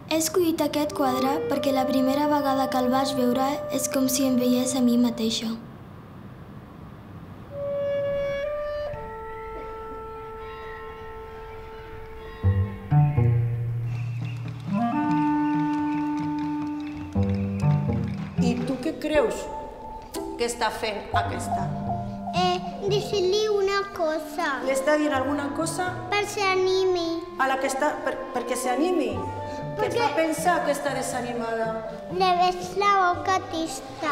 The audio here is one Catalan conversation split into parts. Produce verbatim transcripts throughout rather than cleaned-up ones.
He escollit aquest quadre perquè la primera vegada que el vaig veure és com si em veiés a mi mateixa. I tu què creus que està fent aquesta? Eh, dir-li una cosa. Li està dient alguna cosa? Per s'animi. A la que està... Per, perquè s'animi? Què et fa pensar que està desanimada? Le veig la boca trista.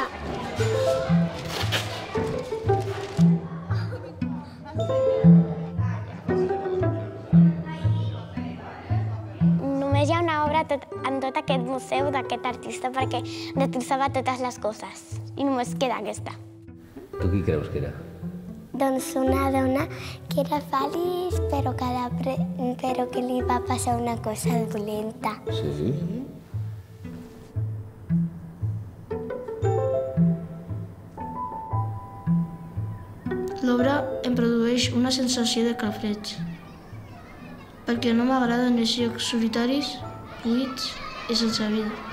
Només hi ha una obra tot, en tot aquest museu d'aquest artista perquè destrossava totes les coses i només queda aquesta. Tu qui creus que era? Doncs una dona que era feliç però que, pre... però que li va passar una cosa dolenta. Sí? L'obra em produeix una sensació de calfreig, perquè no m'agraden els llocs solitaris, buits i sense vida.